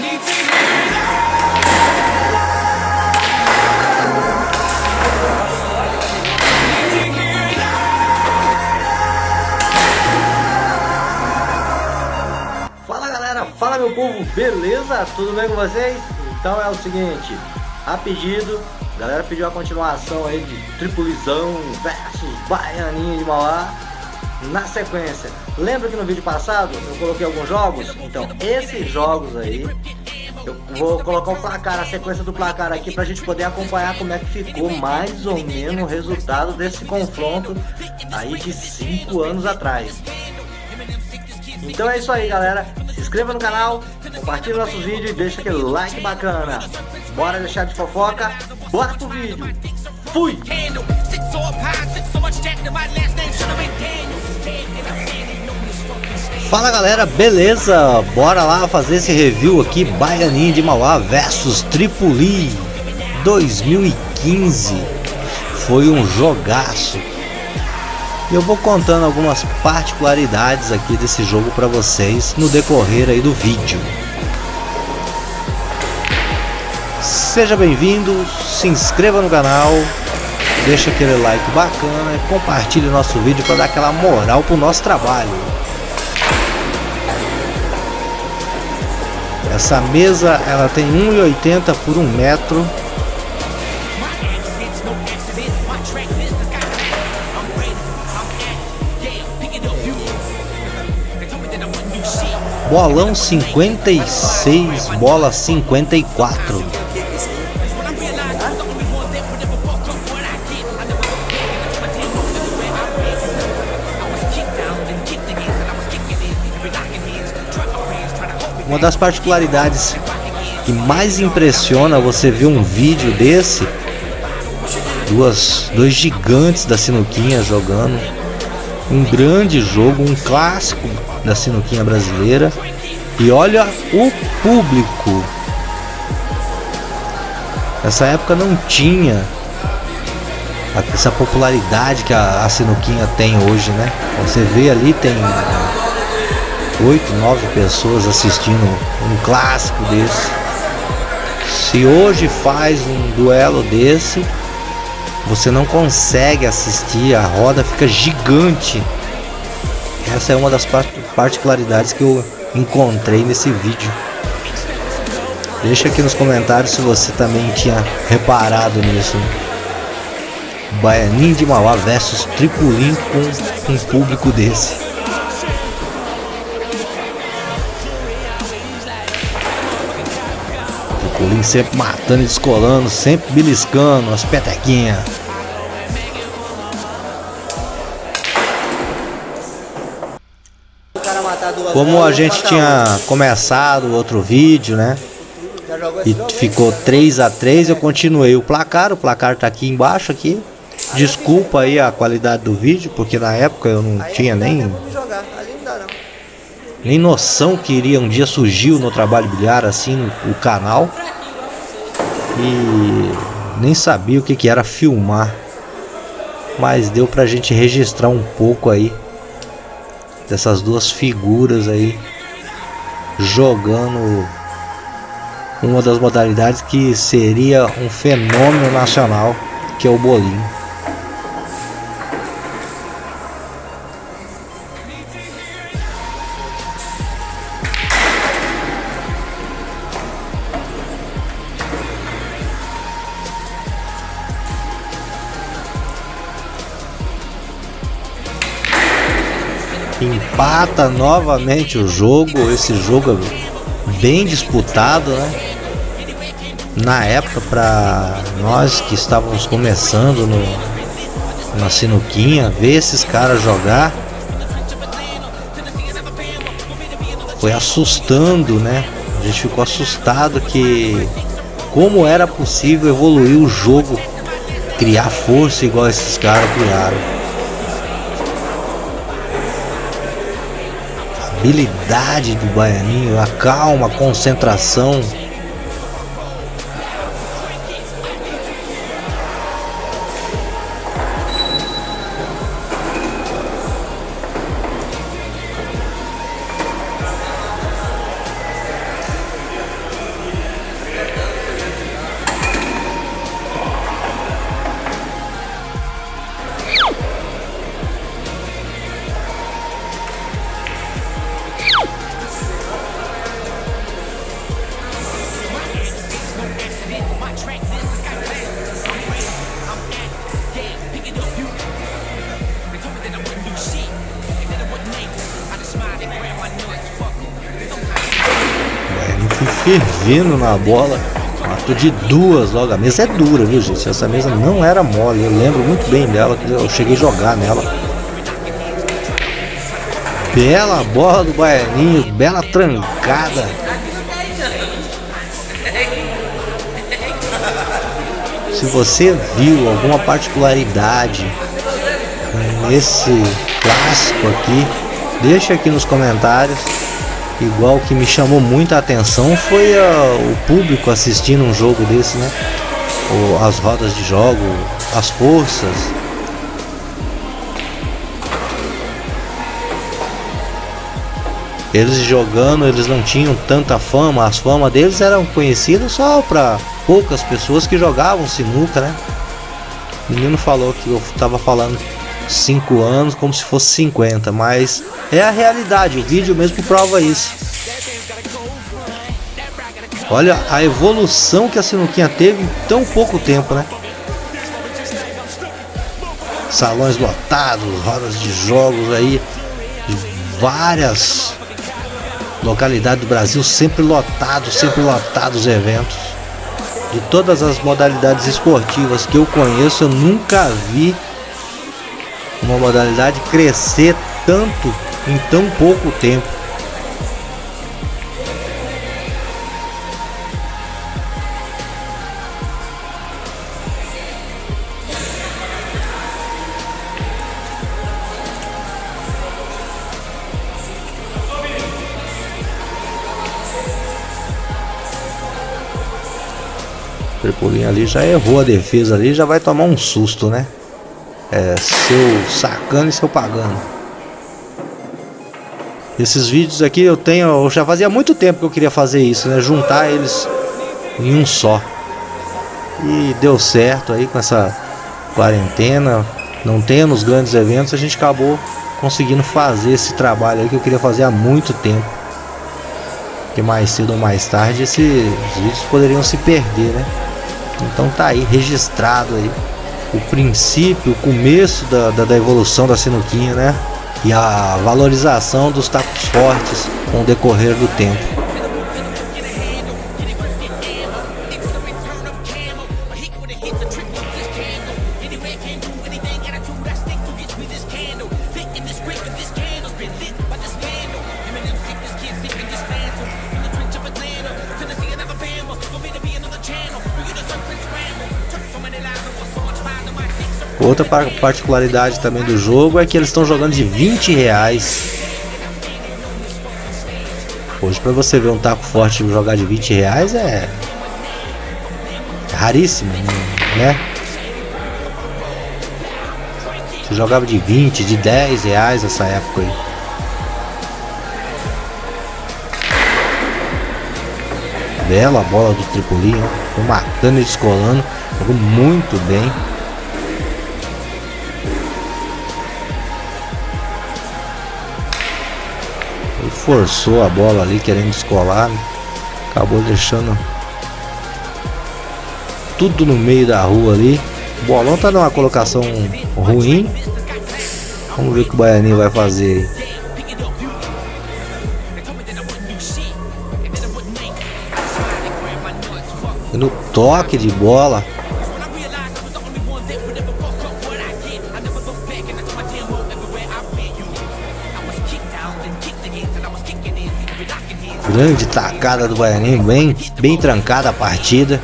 Fala meu povo, beleza? Tudo bem com vocês? Então é o seguinte, a pedido, a galera pediu a continuação aí de Tripulizão versus Baianinho de Mauá na sequência. Lembra que no vídeo passado eu coloquei alguns jogos? Então esses jogos aí, eu vou colocar o placar, a sequência do placar aqui pra gente poder acompanhar como é que ficou mais ou menos o resultado desse confronto aí de 5 anos atrás. Então é isso aí, galera. Se inscreva no canal, compartilhe nossos vídeos e deixa aquele like bacana. Bora deixar de fofoca, bora pro vídeo. Fui! Fala galera, beleza? Bora lá fazer esse review aqui, Baianinho de Mauá versus Tripuli 2015. Foi um jogaço. E eu vou contando algumas particularidades aqui desse jogo para vocês no decorrer aí do vídeo. Seja bem-vindo, se inscreva no canal, deixa aquele like bacana e compartilhe o nosso vídeo para dar aquela moral pro nosso trabalho. Essa mesa ela tem 1,80 por 1 metro. Bolão 56, bola 54. Uma das particularidades que mais impressiona você ver um vídeo desse, dois gigantes da sinuquinha jogando um grande jogo, um clássico da sinuquinha brasileira. E olha o público. Nessa época não tinha essa popularidade que a sinuquinha tem hoje, né? Você vê ali, tem 8, 9 pessoas assistindo um clássico desse. Se hoje faz um duelo desse, você não consegue assistir, a roda fica gigante. Essa é uma das particularidades que eu encontrei nesse vídeo. Deixa aqui nos comentários se você também tinha reparado nisso. Baianinho de Mauá versus Tripuli com um público desse. Tripuli sempre matando e descolando, sempre beliscando as petequinhas. Como a gente tinha começado o outro vídeo, né? E ficou 3 a 3, eu continuei o placar tá aqui embaixo aqui. Desculpa aí a qualidade do vídeo, porque na época eu não tinha nem noção que iria um dia surgir no Trabalho Bilhar assim o canal. E nem sabia o que era filmar. Mas deu pra gente registrar um pouco aí dessas duas figuras aí jogando uma das modalidades que seria um fenômeno nacional, que é o bolinho. Empata novamente o jogo. Esse jogo é bem disputado, né? Na época, para nós que estávamos começando na sinuquinha, ver esses caras jogar foi assustando, né? A gente ficou assustado que como era possível evoluir o jogo, criar força igual esses caras criaram. Habilidade do baianinho, a calma, a concentração. Ele foi fervendo na bola. Matou de duas logo. A mesa é dura, viu, gente? Essa mesa não era mole. Eu lembro muito bem dela, que eu cheguei a jogar nela. Bela bola do Baianinho, bela trancada. Se você viu alguma particularidade nesse clássico aqui, deixa aqui nos comentários. Igual o que me chamou muita atenção foi o público assistindo um jogo desse, né? As rodas de jogo, as forças. Eles jogando, eles não tinham tanta fama. As famas deles eram conhecidas só para poucas pessoas que jogavam sinuca, né? O menino falou que eu tava falando 5 anos como se fosse 50, mas é a realidade, o vídeo mesmo prova isso. Olha a evolução que a sinuquinha teve em tão pouco tempo, né? Salões lotados, rodas de jogos aí de várias localidades do Brasil, sempre lotados os eventos. De todas as modalidades esportivas que eu conheço, eu nunca vi uma modalidade crescer tanto em tão pouco tempo. O Tripulinho ali já errou a defesa ali, já vai tomar um susto, né? É, seu sacando e seu pagando. Esses vídeos aqui eu já fazia muito tempo que eu queria fazer isso, né? Juntar eles em um só. E deu certo aí com essa quarentena, não tendo os grandes eventos, a gente acabou conseguindo fazer esse trabalho aí que eu queria fazer há muito tempo. Porque mais cedo ou mais tarde esses vídeos poderiam se perder, né? Então tá aí registrado aí o princípio, o começo da evolução da sinuquinha, né? E a valorização dos tacos fortes com o decorrer do tempo. Outra particularidade também do jogo é que eles estão jogando de R$20. Hoje, para você ver um taco forte jogar de R$20 é raríssimo, né? Você jogava de 20, de R$10 nessa época aí. Bela bola do Tripulinho, foi matando e descolando, jogou muito bem. Ele forçou a bola ali querendo descolar, né? Acabou deixando tudo no meio da rua ali. O bolão tá numa colocação ruim. Vamos ver o que o Baianinho vai fazer. E no toque de bola, grande tacada do Baianinho, bem trancada a partida.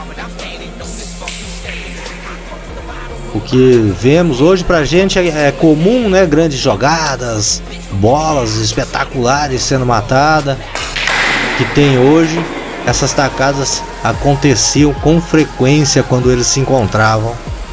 O que vemos hoje pra gente é comum, né? Grandes jogadas, bolas espetaculares sendo matadas. Que tem hoje, essas tacadas aconteciam com frequência quando eles se encontravam.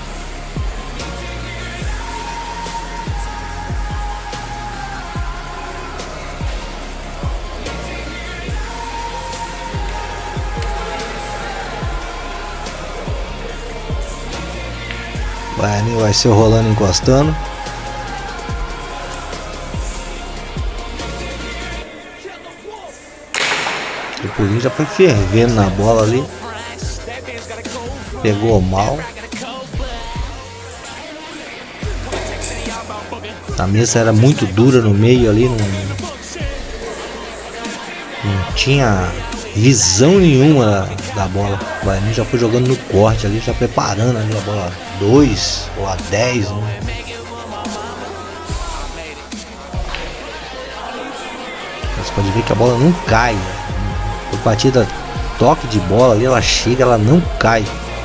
Baianinho vai ser rolando, encostando. O Tripulinho já foi fervendo na bola ali. Pegou mal. A mesa era muito dura no meio ali, não tinha visão nenhuma da bola. O Baianinho já foi jogando no corte ali, já preparando ali a bola 2 ou a 10, né? Você pode ver que a bola não cai. Por partida, toque de bola ali, ela chega, ela não cai.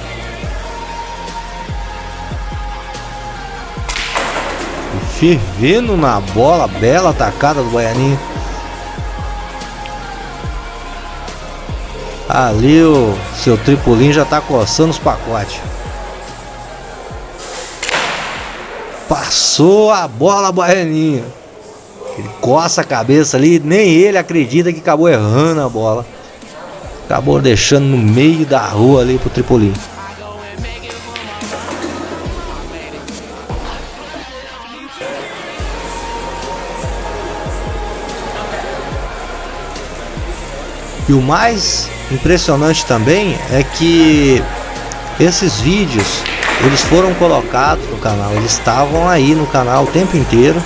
Fervendo na bola, bela atacada do Baianinho. Ali o seu Tripulinho já tá coçando os pacotes. Passou a bola, Baianinho. Ele coça a cabeça ali, nem ele acredita que acabou errando a bola. Acabou deixando no meio da rua ali pro Tripulinho. E o mais impressionante também é que esses vídeos, eles foram colocados no canal, eles estavam aí no canal o tempo inteiro.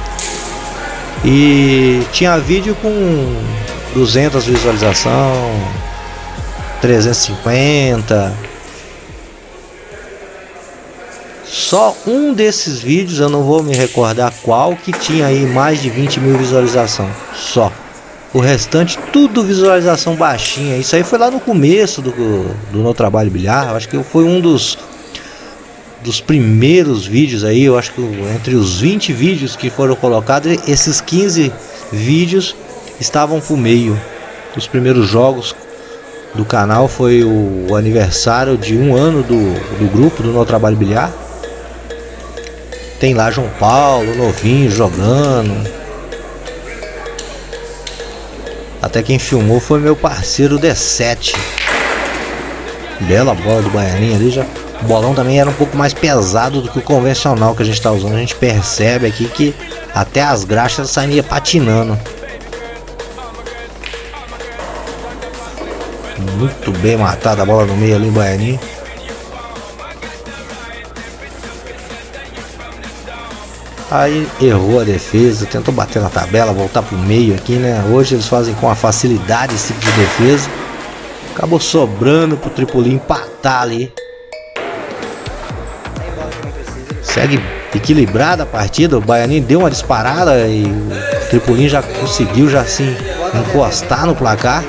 E tinha vídeo com 200 visualizações, 350. Só um desses vídeos, eu não vou me recordar qual, que tinha aí mais de 20 mil visualizações. Só. O restante tudo visualização baixinha. Isso aí foi lá no começo do meu trabalho bilhar. Eu acho que foi um dos primeiros vídeos aí. Eu acho que entre os 20 vídeos que foram colocados, esses 15 vídeos estavam pro meio. Os primeiros jogos do canal foi o aniversário de 1 ano do grupo do meu trabalho bilhar. Tem lá João Paulo, novinho, jogando. Até quem filmou foi meu parceiro D7. Bela bola do Baianinho ali. Já. O bolão também era um pouco mais pesado do que o convencional que a gente está usando. A gente percebe aqui que até as graxas saíam patinando. Muito bem matada a bola no meio ali, Baianinho. Aí errou a defesa, tentou bater na tabela, voltar pro meio aqui, né? Hoje eles fazem com a facilidade esse tipo de defesa. Acabou sobrando pro Tripulinho empatar ali. Segue equilibrada a partida, o Baianinho deu uma disparada e o Tripulinho já conseguiu já assim encostar no placar.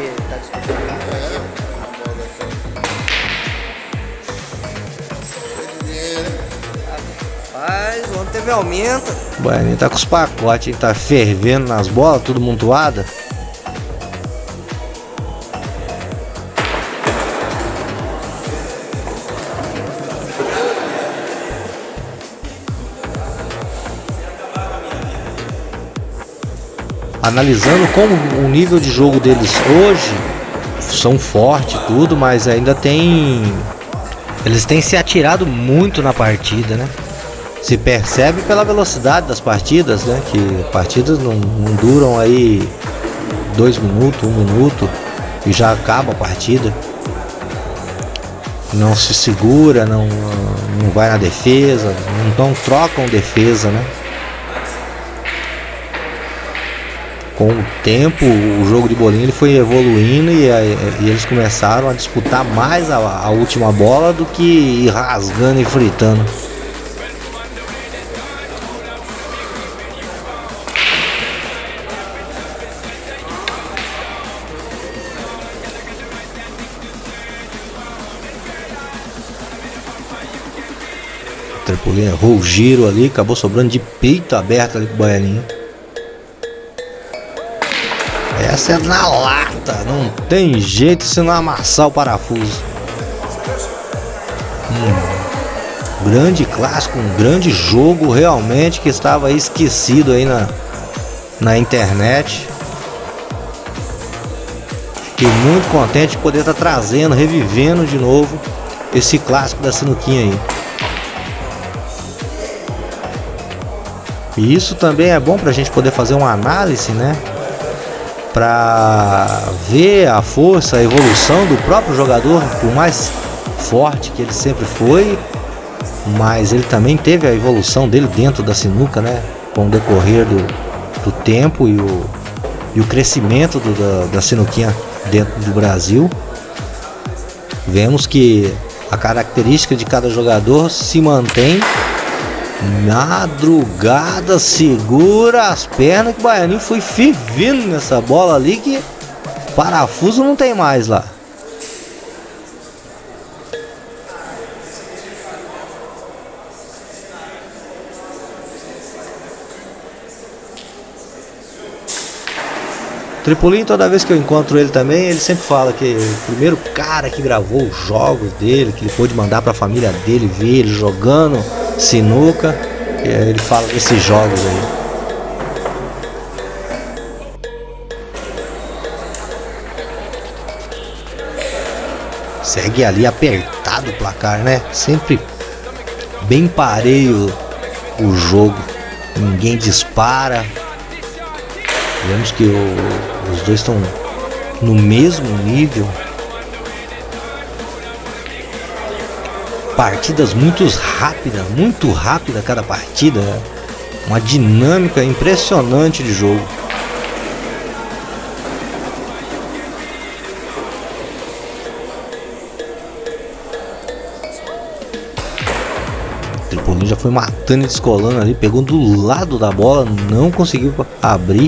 Teve aumento. O Baianinho tá com os pacotes, hein? Tá fervendo nas bolas, tudo montuada. Analisando como o nível de jogo deles hoje, são fortes tudo, mas ainda eles têm se atirado muito na partida, né? Se percebe pela velocidade das partidas, né? Que partidas não duram aí 2 minutos, 1 minuto e já acaba a partida. Não se segura, não vai na defesa, não trocam defesa, né? Com o tempo, o jogo de bolinha ele foi evoluindo e eles começaram a disputar mais a última bola do que ir rasgando e fritando. O Tripulinho errou o giro ali, acabou sobrando de peito aberto ali pro Baianinho. Essa é na lata, não tem jeito se não amassar o parafuso. Grande clássico, um grande jogo realmente que estava aí esquecido aí na internet. Fiquei muito contente de poder estar trazendo, revivendo de novo esse clássico da sinuquinha aí. E isso também é bom para a gente poder fazer uma análise, né? Para ver a força, a evolução do próprio jogador, por mais forte que ele sempre foi, mas ele também teve a evolução dele dentro da sinuca, né? com o decorrer do tempo e o crescimento da sinuquinha dentro do Brasil. Vemos que a característica de cada jogador se mantém. Madrugada, segura as pernas, que o Baianinho foi fervendo nessa bola ali, que parafuso não tem mais lá. Tripulinho, toda vez que eu encontro ele também, ele sempre fala que o primeiro cara que gravou os jogos dele, que ele pôde mandar para a família dele ver ele jogando sinuca, ele fala desses jogos aí. Segue ali apertado o placar, né? Sempre bem pareio o jogo, ninguém dispara. Vemos que os dois estão no mesmo nível. Partidas muito rápida cada partida. Uma dinâmica impressionante de jogo. O Tripulinho já foi matando e descolando ali, pegou do lado da bola, não conseguiu abrir.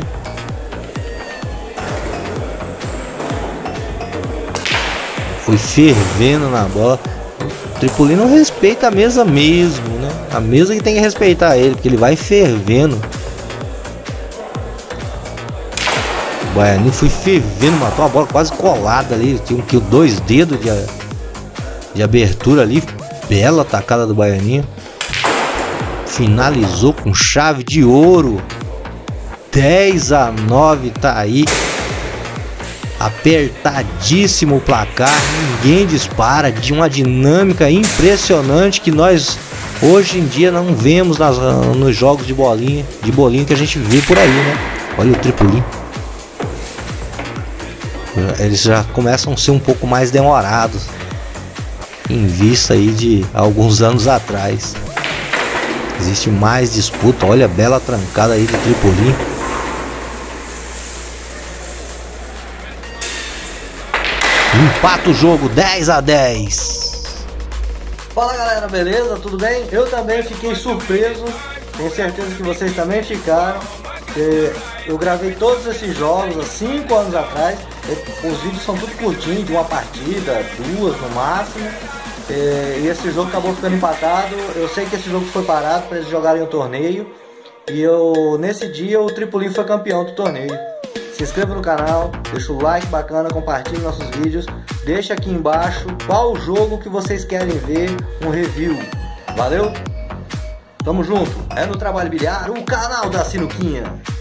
Foi fervendo na bola. O Tripulinho não respeita a mesa mesmo, né? A mesa que tem que respeitar ele, porque ele vai fervendo. O Baianinho foi fervendo, matou a bola quase colada ali. Tinha 2 dedos de abertura ali. Bela tacada do Baianinho. Finalizou com chave de ouro. 10-9, tá aí. Apertadíssimo o placar, ninguém dispara, de uma dinâmica impressionante que nós hoje em dia não vemos nos jogos de bolinha que a gente vê por aí, né? Olha o Tripulinho. Eles já começam a ser um pouco mais demorados em vista aí de alguns anos atrás. Existe mais disputa, olha a bela trancada aí do Tripulinho. Empata o jogo, 10-10. Fala galera, beleza? Tudo bem? Eu também fiquei surpreso. Tenho certeza que vocês também ficaram. Eu gravei todos esses jogos há 5 anos atrás. Os vídeos são tudo curtinhos, de uma partida, 2 no máximo. E esse jogo acabou ficando empatado. Eu sei que esse jogo foi parado para eles jogarem o torneio. E nesse dia o Tripulinho foi campeão do torneio. Se inscreva no canal, deixa o like bacana, compartilhe nossos vídeos. Deixa aqui embaixo qual jogo que vocês querem ver um review. Valeu? Tamo junto. É no Trabalho Bilhar, o canal da Sinuquinha.